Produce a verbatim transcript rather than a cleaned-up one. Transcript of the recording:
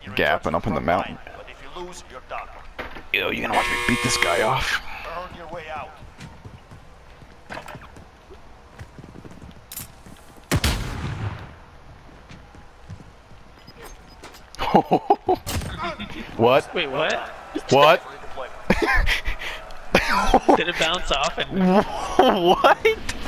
gapping up in the mountain. But if you lose, you're done. Yo, you gonna watch me beat this guy off? Earn your way out. What? Wait, what? What? Did it bounce off and... What?